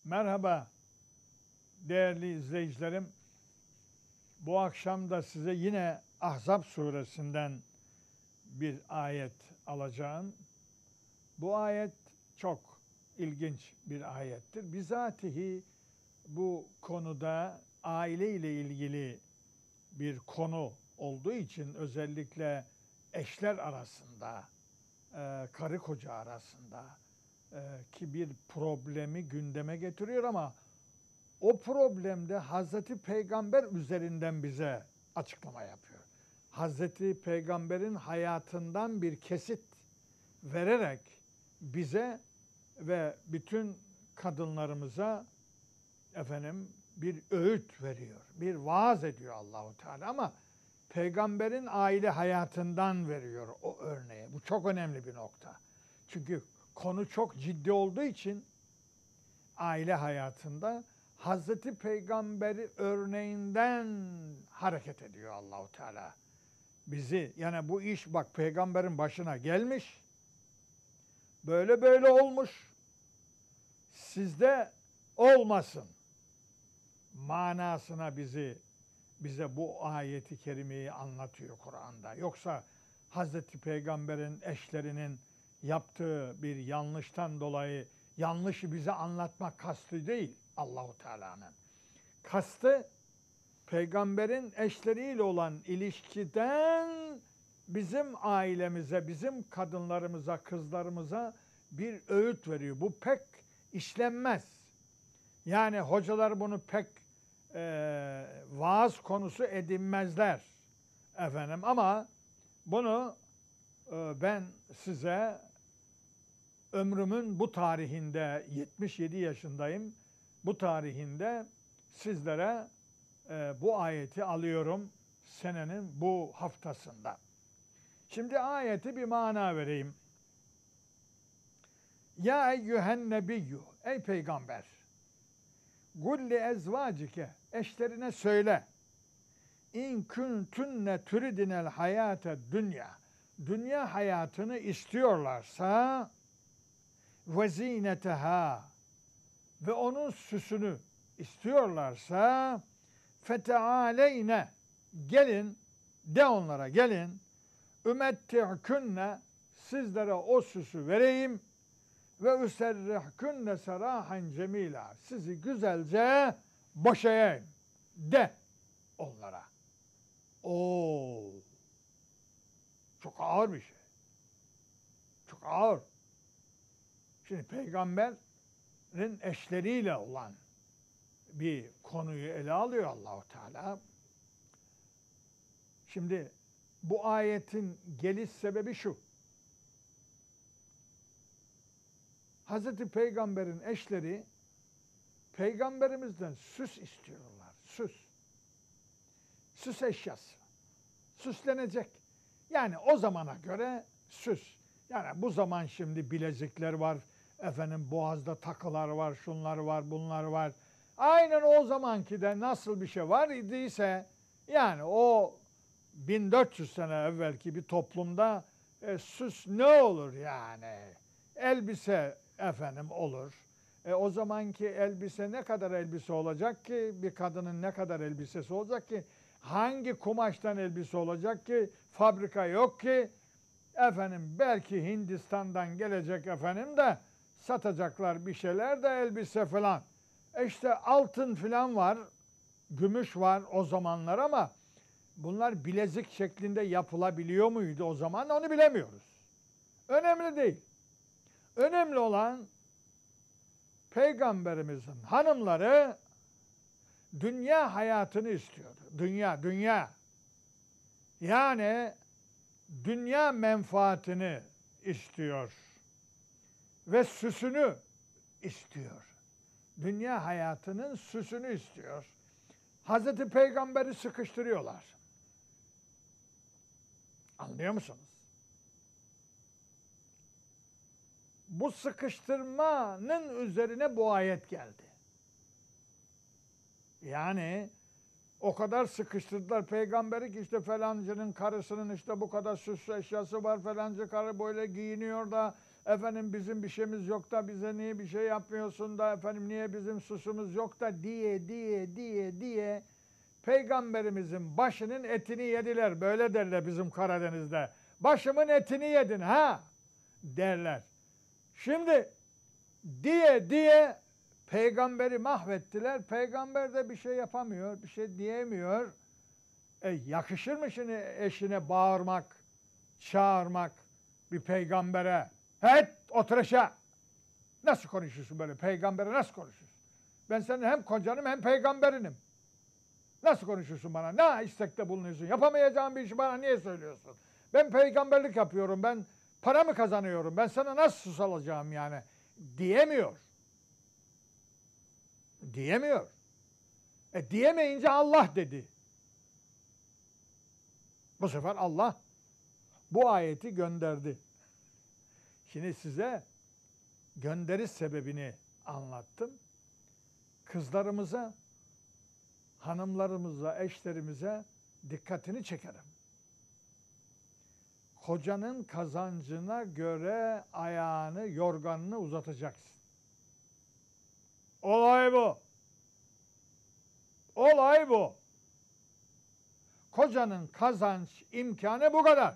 Merhaba değerli izleyicilerim. Bu akşam da size yine Ahzab suresinden bir ayet alacağım. Bu ayet çok ilginç bir ayettir. Bizatihi bu konuda aile ile ilgili bir konu olduğu için özellikle eşler arasında, karı koca arasında ki bir problemi gündeme getiriyor ama o problemde Hazreti Peygamber üzerinden bize açıklama yapıyor. Hazreti Peygamber'in hayatından bir kesit vererek bize ve bütün kadınlarımıza bir öğüt veriyor. Bir vaaz ediyor Allahu Teala ama Peygamber'in aile hayatından veriyor o örneği. Bu çok önemli bir nokta. Çünkü konu çok ciddi olduğu için aile hayatında Hazreti Peygamber'i örneğinden hareket ediyor Allahu Teala. Bizi yani bu iş bak Peygamber'in başına gelmiş. Böyle böyle olmuş. Sizde olmasın manasına bize bu ayeti kerimeyi anlatıyor Kur'an'da. Yoksa Hazreti Peygamber'in eşlerinin yaptığı bir yanlıştan dolayı yanlışı bize anlatmak kastı değil Allahu Teala'nın. Kastı Peygamber'in eşleriyle olan ilişkiden bizim ailemize, bizim kadınlarımıza, kızlarımıza bir öğüt veriyor. Bu pek işlenmez. Yani hocalar bunu pek vaaz konusu edinmezler ama bunu ben size ömrümün bu tarihinde 77 yaşındayım. Bu tarihinde sizlere bu ayeti alıyorum senenin bu haftasında. Şimdi ayeti bir mana vereyim. Ya eyyühen nebiyyü, ey peygamber, gulli ezvacike, eşlerine söyle. İn kuntunne turidinel hayate dünya hayatını istiyorlarsa ve zineteha ve onun süsünü istiyorlarsa fetealeyne gelin de onlara gelin ümetti'kunne sizlere o süsü vereyim ve üserrihkunne serahan cemila sizi güzelce boşayayım de onlara. Oo, çok ağır bir şey. Çok ağır. Şimdi Peygamber'in eşleriyle olan bir konuyu ele alıyor Allahu Teala. Şimdi bu ayetin geliş sebebi şu. Hazreti Peygamber'in eşleri Peygamberimizden süs istiyorlar. Süs. Süs eşyası. Süslenecek. Yani o zamana göre süs. Yani bu zaman şimdi bilezikler var, boğazda takılar var, şunlar var, bunlar var. Aynen o zamanki de nasıl bir şey var idiyse yani o 1400 sene evvelki bir toplumda süs ne olur yani? Elbise olur. O zamanki elbise ne kadar elbise olacak ki? Bir kadının ne kadar elbisesi olacak ki? Hangi kumaştan elbise olacak ki? Fabrika yok ki. Belki Hindistan'dan gelecek de satacaklar bir şeyler de elbise falan. İşte altın falan var, gümüş var o zamanlar ama bunlar bilezik şeklinde yapılabiliyor muydu o zaman onu bilemiyoruz. Önemli değil. Önemli olan Peygamberimizin hanımları dünya hayatını istiyordu. Dünya. Yani dünya menfaatini istiyor ve süsünü istiyor. Dünya hayatının süsünü istiyor. Hazreti Peygamber'i sıkıştırıyorlar. Anlıyor musunuz? Bu sıkıştırmanın üzerine bu ayet geldi. Yani o kadar sıkıştırdılar Peygamberi ki işte falancının karısının işte bu kadar süs eşyası var, falanca karı böyle giyiniyor da efendim bizim bir şeyimiz yok da bize niye bir şey yapmıyorsun da efendim niye bizim susumuz yok da diye Peygamberimizin başının etini yediler. Böyle derler bizim Karadeniz'de. Başımın etini yedin ha derler. Şimdi diye peygamberi mahvettiler. Peygamber de bir şey yapamıyor, bir şey diyemiyor. Yakışır mı şimdi eşine bağırmak, çağırmak bir peygambere? Evet, otur aşağı. Nasıl konuşuyorsun böyle? Peygambere nasıl konuşuyorsun? Ben senin hem kocanım hem peygamberinim. Nasıl konuşuyorsun bana? Ne istekte bulunuyorsun? Yapamayacağım bir işi bana niye söylüyorsun? Ben peygamberlik yapıyorum. Ben para mı kazanıyorum? Ben sana nasıl sus alacağım yani? Diyemiyor. Diyemiyor. Diyemeyince Allah dedi. Bu sefer Allah bu ayeti gönderdi. Şimdi size gönderiş sebebini anlattım. Kızlarımıza, hanımlarımıza, eşlerimize dikkatini çekerim. Kocanın kazancına göre ayağını, yorganını uzatacaksın. Olay bu. Olay bu. Kocanın kazanç imkanı bu kadar.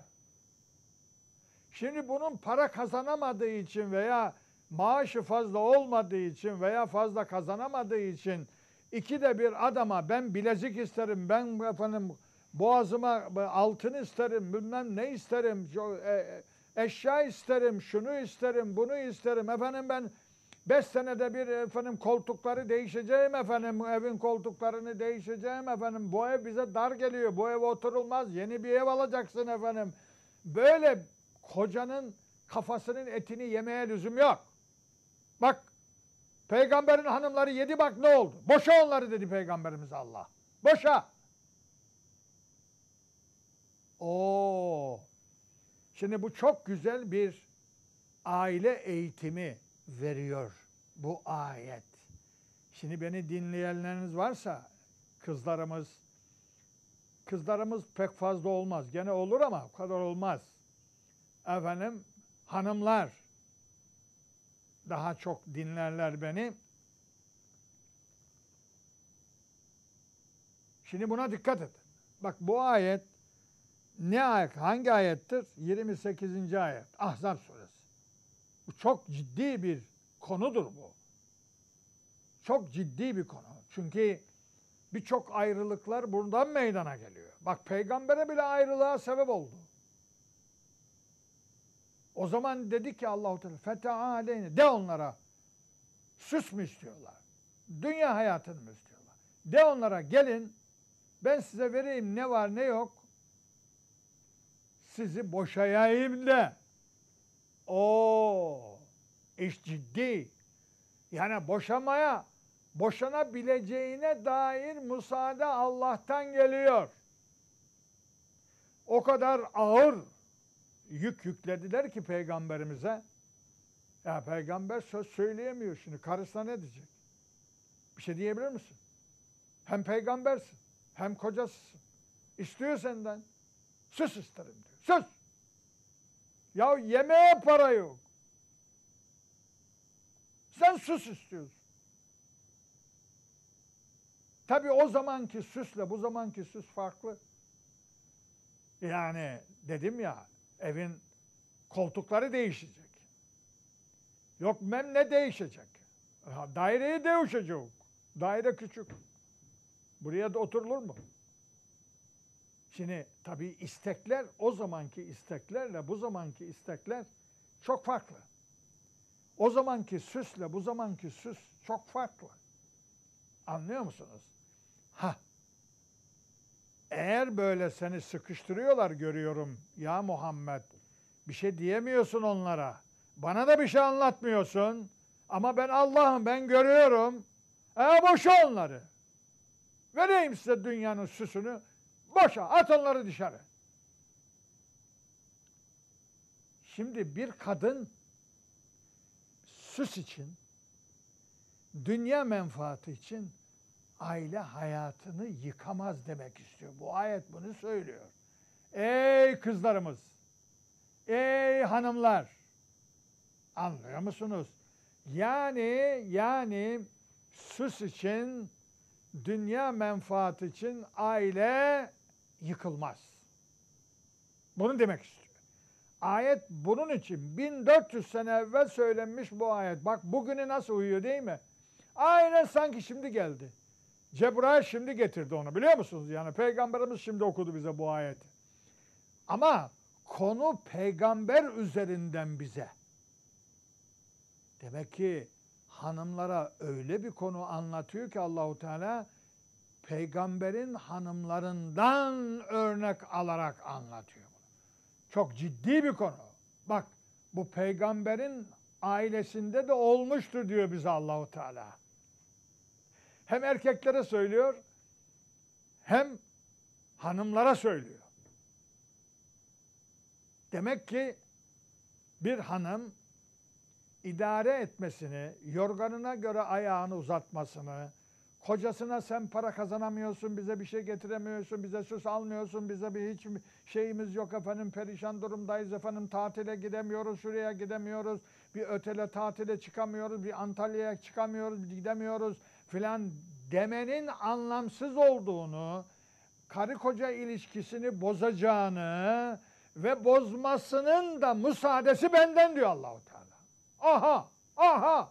Şimdi bunun para kazanamadığı için veya maaşı fazla olmadığı için veya fazla kazanamadığı için ikide bir adama ben bilezik isterim, ben efendim boğazıma altın isterim, bilmem ne isterim, eşya isterim, şunu isterim, bunu isterim. Efendim ben 5 senede bir efendim koltukları değişeceğim efendim, evin koltuklarını değişeceğim efendim. Bu ev bize dar geliyor, bu ev oturulmaz, yeni bir ev alacaksın efendim. Böyle kocanın kafasının etini yemeye lüzum yok. Bak, peygamberin hanımları yedi, bak ne oldu? Boşa onları dedi Peygamberimiz Allah. Boşa. Oo. Şimdi bu çok güzel bir aile eğitimi veriyor bu ayet. Şimdi beni dinleyenleriniz varsa kızlarımız pek fazla olmaz. Gene olur ama o kadar olmaz. Efendim hanımlar daha çok dinlerler beni. Şimdi buna dikkat edin. Bak bu ayet ne ayet? Hangi ayettir? 28. ayet. Ahzab suresi. Bu çok ciddi bir konudur bu. Çok ciddi bir konu. Çünkü birçok ayrılıklar buradan meydana geliyor. Bak peygambere bile ayrılığa sebep oldu. O zaman dedi ki Allah-u Teala feteâleyne, de onlara, süs mü istiyorlar? Dünya hayatını mı istiyorlar? De onlara gelin, ben size vereyim ne var ne yok. Sizi boşayayım de. Oo, iş ciddi. Yani boşanabileceğine dair müsaade Allah'tan geliyor. O kadar ağır yük yüklediler ki peygamberimize. Ya peygamber söz söyleyemiyor şimdi. Karısına ne diyecek? Bir şey diyebilir misin? Hem peygambersin, hem kocasısın. İstiyor senden. Sus isterim diyor. Sus! Ya yemeğe para yok. Sen sus istiyorsun. Tabii o zamanki süsle bu zamanki süs farklı. Yani dedim ya, evin koltukları değişecek. Yok ne değişecek? Daireye değişecek. Daire küçük. Buraya da oturulur mu? Şimdi tabii istekler, o zamanki isteklerle bu zamanki istekler çok farklı. O zamanki süsle bu zamanki süs çok farklı. Anlıyor musunuz? Eğer böyle seni sıkıştırıyorlar görüyorum ya Muhammed, bir şey diyemiyorsun onlara. Bana da bir şey anlatmıyorsun. Ama ben Allah'ım, ben görüyorum. Boşa onları. Vereyim size dünyanın süsünü. Boşa, at onları dışarı. Şimdi bir kadın süs için, dünya menfaati için aile hayatını yıkamaz demek istiyor. Bu ayet bunu söylüyor. Ey kızlarımız, ey hanımlar, Anlıyor musunuz? Yani süs için, dünya menfaati için aile yıkılmaz. Bunu demek istiyor. Ayet bunun için 1400 sene evvel söylenmiş bu ayet. Bak bugünü nasıl uyuyor değil mi? Aynen sanki şimdi geldi. Cebrail şimdi getirdi onu biliyor musunuz? Yani Peygamberimiz şimdi okudu bize bu ayeti. Ama konu peygamber üzerinden bize. Demek ki hanımlara öyle bir konu anlatıyor ki Allahu Teala peygamberin hanımlarından örnek alarak anlatıyor bunu. Çok ciddi bir konu. Bak bu peygamberin ailesinde de olmuştur diyor bize Allahu Teala. Hem erkeklere söylüyor hem hanımlara söylüyor. Demek ki bir hanım idare etmesini, yorganına göre ayağını uzatmasını, kocasına sen para kazanamıyorsun, bize bir şey getiremiyorsun, bize süs almıyorsun, bize bir hiç şeyimiz yok efendim, perişan durumdayız efendim, tatile gidemiyoruz, şuraya gidemiyoruz, bir ötele tatile çıkamıyoruz, bir Antalya'ya çıkamıyoruz, gidemiyoruz filan demenin anlamsız olduğunu, karı koca ilişkisini bozacağını ve bozmasının da müsaadesi benden diyor Allahu Teala. Aha, aha.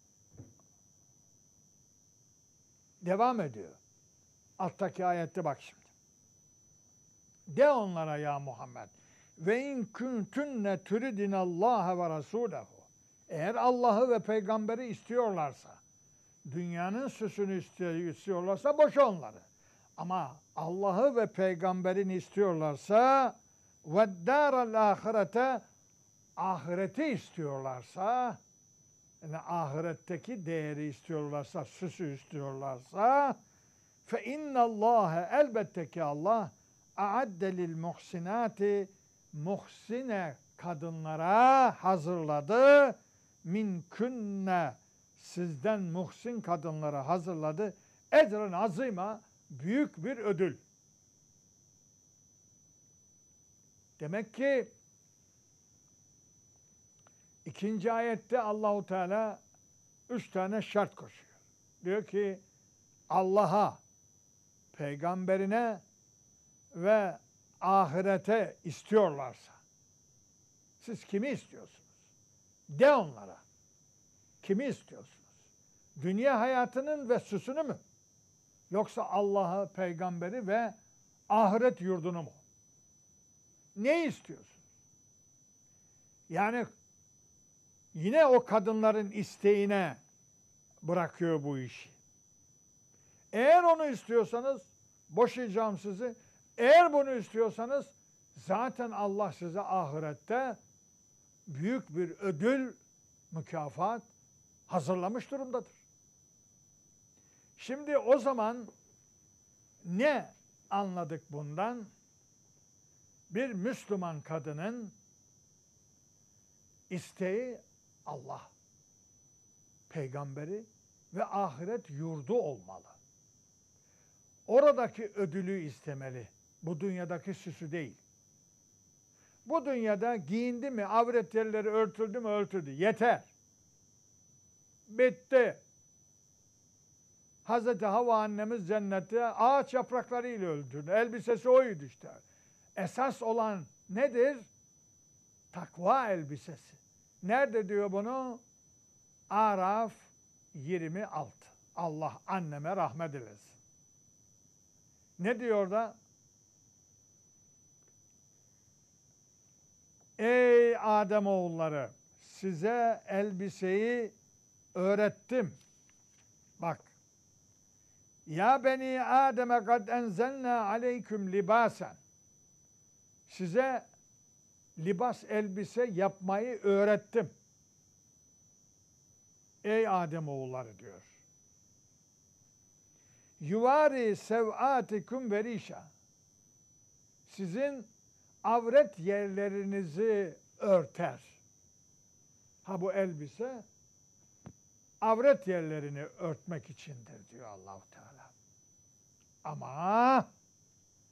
Devam ediyor. Alttaki ayette bak şimdi. De onlara ya Muhammed. Ve in kuntunne turidinallaha ve rasulehu. Eğer Allah'ı ve peygamberi istiyorlarsa, dünyanın süsünü istiyorlarsa boşa onları. Ama Allah'ı ve peygamberini istiyorlarsa ve daral ahirete, ahireti istiyorlarsa, yani ahiretteki değeri istiyorlarsa, süsü istiyorlarsa fe innallâhe, elbette ki Allah a'adde lil muhsinati, muhsine kadınlara hazırladı, min künne, sizden muhsin kadınlara hazırladı, ecren azima, büyük bir ödül. Demek ki İkinci ayette Allahu Teala 3 tane şart koşuyor. Diyor ki Allah'a, peygamberine ve ahirete istiyorlarsa siz kimi istiyorsunuz? De onlara. Kimi istiyorsunuz? Dünya hayatının ve süsünü mü? Yoksa Allah'ı, peygamberi ve ahiret yurdunu mu? Ne istiyorsunuz? Yani yine o kadınların isteğine bırakıyor bu işi. Eğer onu istiyorsanız boşayacağım sizi. Eğer bunu istiyorsanız zaten Allah size ahirette büyük bir ödül, mükafat hazırlamış durumdadır. Şimdi o zaman ne anladık bundan? Bir Müslüman kadının isteği Allah, peygamberi ve ahiret yurdu olmalı. Oradaki ödülü istemeli. Bu dünyadaki süsü değil. Bu dünyada giyindi mi, avret yerleri örtüldü mü, örtüldü. Yeter. Bitti. Hazreti Havva annemiz cennette ağaç yapraklarıyla öldürdü. Elbisesi oydu işte. Esas olan nedir? Takva elbisesi. Nerede diyor bunu? Araf 26. Allah anneme rahmet eylesin. Ne diyor da? Ey Adem oğulları, size elbiseyi öğrettim. Bak. Ya beni Adem'e kad enzelna aleyküm libasen. Size libas, elbise yapmayı öğrettim. Ey Adem oğulları diyor. Yuvari sev'atikum verişa. Sizin avret yerlerinizi örter. Ha bu elbise avret yerlerini örtmek içindir diyor Allahu Teala. Ama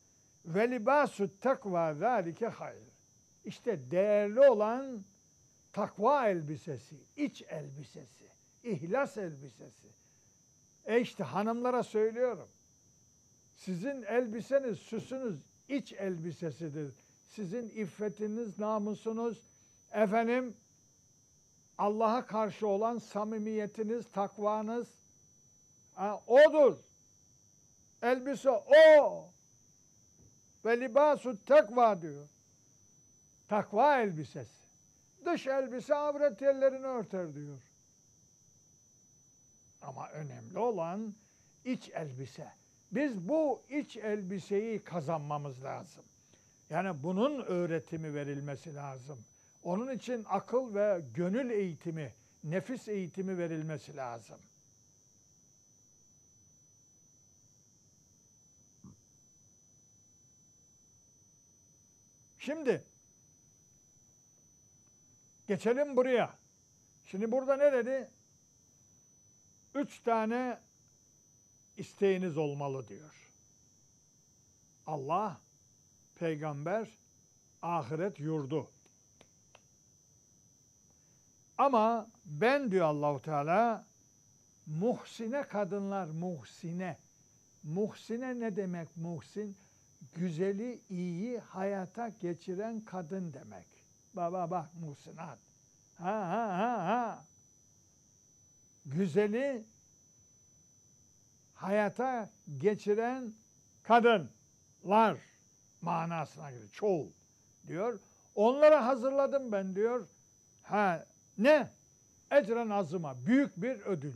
ve libasu takva zalike hayr. İşte değerli olan takva elbisesi, iç elbisesi, ihlas elbisesi. İşte hanımlara söylüyorum. Sizin elbiseniz, süsünüz iç elbisesidir. Sizin iffetiniz, namusunuz, efendim Allah'a karşı olan samimiyetiniz, takvanız odur. Elbise o. Ve libasu takva diyor. Takva elbisesi. Dış elbise avret yerlerini örter diyor. Ama önemli olan iç elbise. Biz bu iç elbiseyi kazanmamız lazım. Yani bunun öğretimi verilmesi lazım. Onun için akıl ve gönül eğitimi, nefis eğitimi verilmesi lazım. Şimdi geçelim buraya. Şimdi burada ne dedi? 3 tane isteğiniz olmalı diyor. Allah, peygamber, ahiret yurdu. Ama ben diyor Allahu Teala muhsine kadınlar, muhsine. Muhsine ne demek muhsin? Güzeli, iyi hayata geçiren kadın demek. Bak muhsinat. Ha. Güzeli hayata geçiren kadınlar manasına göre çoğul diyor. Onlara hazırladım ben diyor. Ne? Ecren azıma, büyük bir ödül.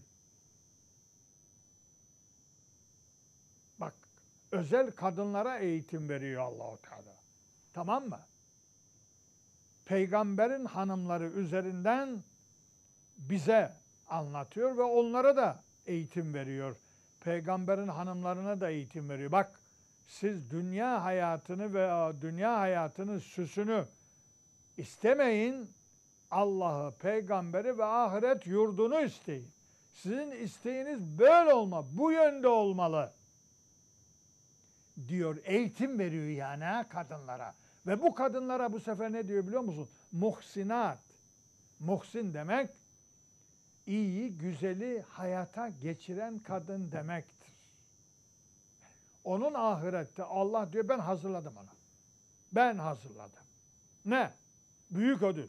Bak, özel kadınlara eğitim veriyor Allahu Teala. Tamam mı? Peygamberin hanımları üzerinden bize anlatıyor ve onlara da eğitim veriyor. Peygamberin hanımlarına da eğitim veriyor. Bak, siz dünya hayatını ve dünya hayatının süsünü istemeyin. Allah'ı, peygamberi ve ahiret yurdunu isteyin. Sizin isteğiniz böyle olmalı, bu yönde olmalı diyor. Eğitim veriyor yani kadınlara. Ve bu kadınlara bu sefer ne diyor biliyor musun? Muhsinat. Muhsin demek iyi, güzeli hayata geçiren kadın demektir. Onun ahirette Allah diyor ben hazırladım onu. Ben hazırladım. Ne? Büyük ödül.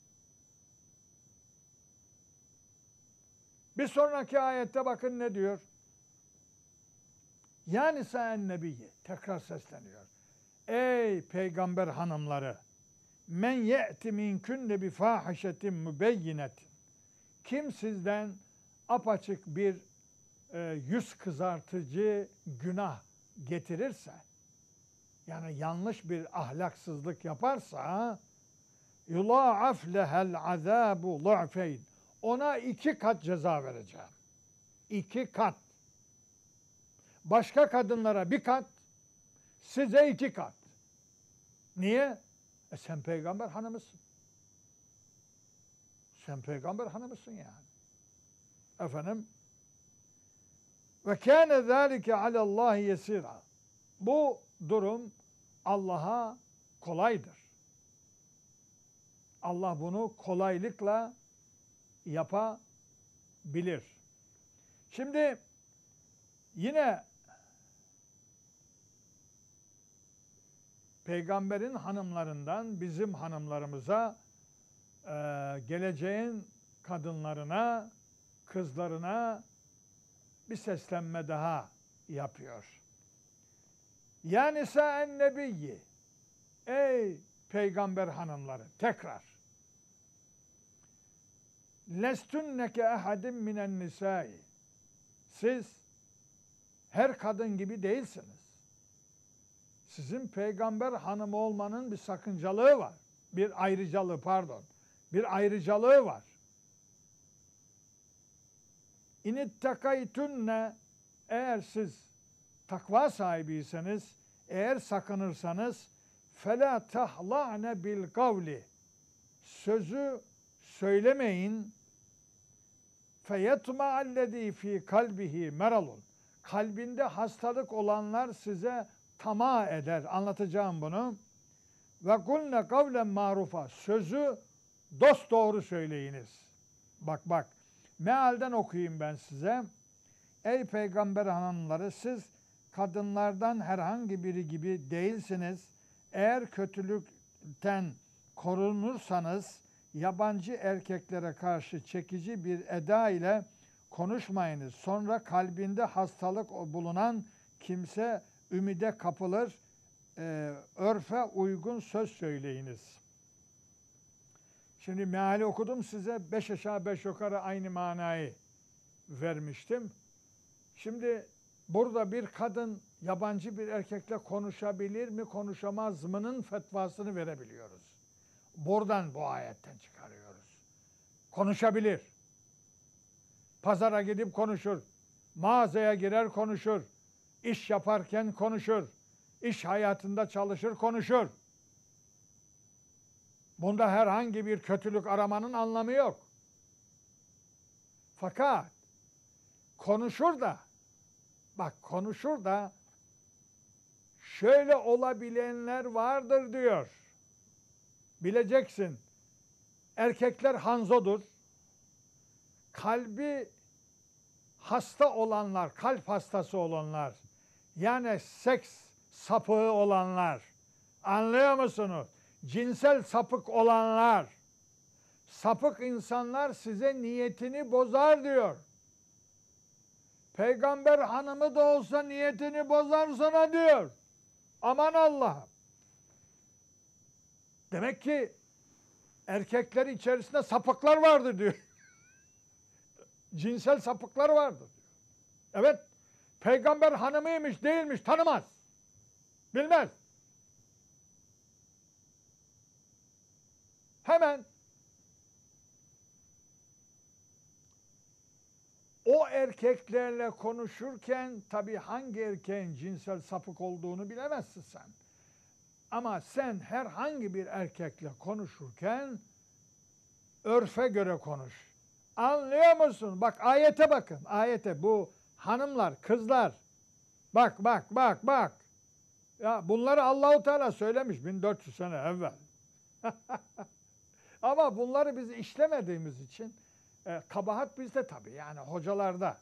Bir sonraki ayette bakın ne diyor? Yani sen nebiyye tekrar sesleniyor. Ey peygamber hanımları, men ye'ti minkünne bi fahişetin mübeyyinetin. Kim sizden apaçık bir yüz kızartıcı günah getirirse, yani yanlış bir ahlaksızlık yaparsa, yulâaf lehel azâbu du'feyn. Ona 2 kat ceza vereceğim. 2 kat. Başka kadınlara 1 kat, size 2 kat. Niye? Sen peygamber hanımısın. Sen peygamber hanımısın yani. Efendim? Ve kâne zâlike alallâhi yesîrâ. Bu durum Allah'a kolaydır. Allah bunu kolaylıkla yapabilir. Şimdi yine peygamberin hanımlarından bizim hanımlarımıza, geleceğin kadınlarına, kızlarına bir seslenme daha yapıyor. Ya nisâen nebiyyi, ey peygamber hanımları, tekrar. Lestunneke ehadim minen nisâi. Siz her kadın gibi değilsiniz. Sizin peygamber hanımı olmanın bir sakıncalığı var. Bir ayrıcalığı var. İnittakaytunne, eğer siz takva sahibiyseniz, eğer sakınırsanız, fela tahla'ne bil kavli, sözü söylemeyin, feyetma'allezî fî kalbihi meralun, kalbinde hastalık olanlar size tamah eder. Anlatacağım bunu. Ve kulne kavlen marufa, sözü dosdoğru söyleyiniz. Bak bak. Mealden okuyayım ben size. Ey peygamber hanımları, siz kadınlardan herhangi biri gibi değilsiniz. Eğer kötülükten korunursanız yabancı erkeklere karşı çekici bir eda ile konuşmayınız. Sonra kalbinde hastalık bulunan kimse ümide kapılır. Örfe uygun söz söyleyiniz. Şimdi meali okudum size. 5 aşağı 5 yukarı aynı manayı vermiştim. Şimdi burada bir kadın yabancı bir erkekle konuşabilir mi, konuşamaz mı'nın fetvasını verebiliyoruz. Buradan bu ayetten çıkarıyoruz. Konuşabilir. Pazara gidip konuşur. Mağazaya girer konuşur. İş yaparken konuşur. İş hayatında çalışır konuşur. Bunda herhangi bir kötülük aramanın anlamı yok. Fakat konuşur da, bak konuşur da şöyle olabilenler vardır diyor. Bileceksin. Erkekler hanzodur. Kalbi hasta olanlar, kalp hastası olanlar, yani seks sapığı olanlar, anlıyor musunuz? Cinsel sapık olanlar, sapık insanlar size niyetini bozar diyor. Peygamber hanımı da olsa niyetini bozar sana diyor. Aman Allah'ım. Demek ki erkekler içerisinde sapıklar vardır diyor. Cinsel sapıklar vardır diyor. Evet, peygamber hanımıymış değilmiş tanımaz. Bilmez. Hemen o erkeklerle konuşurken tabii hangi erkeğin cinsel sapık olduğunu bilemezsin sen. Ama sen herhangi bir erkekle konuşurken örfe göre konuş. Anlıyor musun? Bak ayete bakın. Ayete bu hanımlar, kızlar. Bak bak bak bak. Ya bunları Allahu Teala söylemiş 1400 sene evvel. Ama bunları biz işlemediğimiz için kabahat bizde tabii. Yani hocalarda.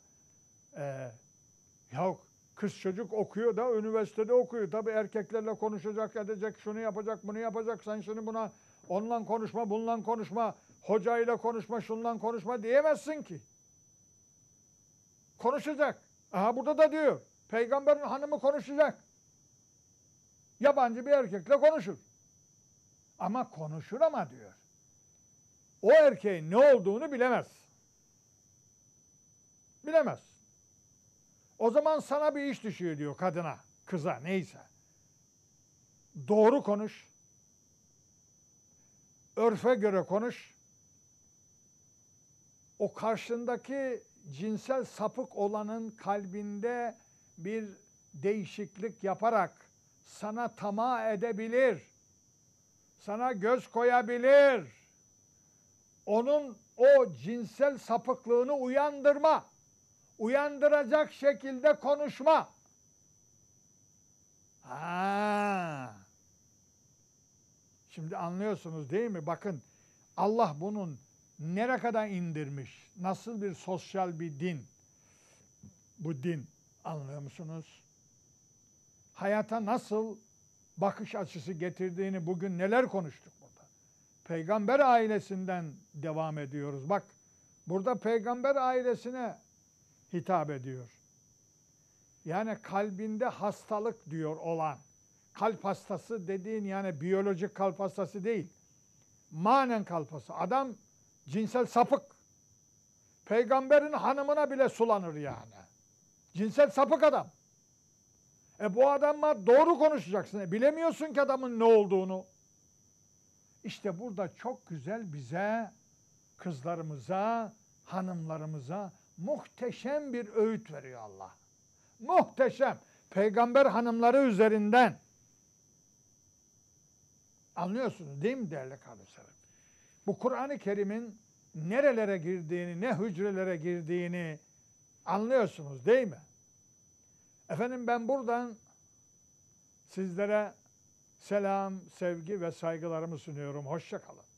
Ya kız çocuk okuyor da üniversitede okuyor. Tabii erkeklerle konuşacak, edecek, şunu yapacak, bunu yapacak. Sen şimdi buna onunla konuşma, bununla konuşma, hocayla konuşma, şundan konuşma diyemezsin ki. Konuşacak. Aha burada da diyor. Peygamberin hanımı konuşacak. Yabancı bir erkekle konuşur. Ama konuşur ama diyor. O erkeğin ne olduğunu bilemez. Bilemez. O zaman sana bir iş düşüyor diyor kadına, kıza neyse. Doğru konuş. Örfe göre konuş. O karşındaki cinsel sapık olanın kalbinde bir değişiklik yaparak sana tamah edebilir. Sana göz koyabilir. Onun o cinsel sapıklığını uyandırma. Uyandıracak şekilde konuşma. Ha. Şimdi anlıyorsunuz değil mi? Bakın Allah bunun nereye kadar indirmiş? Nasıl bir sosyal bir din? Bu din. Anlıyor musunuz? Hayata nasıl bakış açısı getirdiğini bugün neler konuştuk burada? Peygamber ailesinden devam ediyoruz. Bak burada peygamber ailesine hitap ediyor. Yani kalbinde hastalık diyor olan. Kalp hastası dediğin yani biyolojik kalp hastası değil. Manen kalp hastası. Adam cinsel sapık. Peygamberin hanımına bile sulanır yani. Cinsel sapık adam. Bu adamla doğru konuşacaksın. Bilemiyorsun ki adamın ne olduğunu. İşte burada çok güzel bize, kızlarımıza, hanımlarımıza muhteşem bir öğüt veriyor Allah. Muhteşem. Peygamber hanımları üzerinden. Anlıyorsunuz değil mi değerli kardeşlerim? Bu Kur'an-ı Kerim'in nerelere girdiğini, ne hücrelere girdiğini anlıyorsunuz değil mi? Efendim ben buradan sizlere selam, sevgi ve saygılarımı sunuyorum. Hoşça kalın.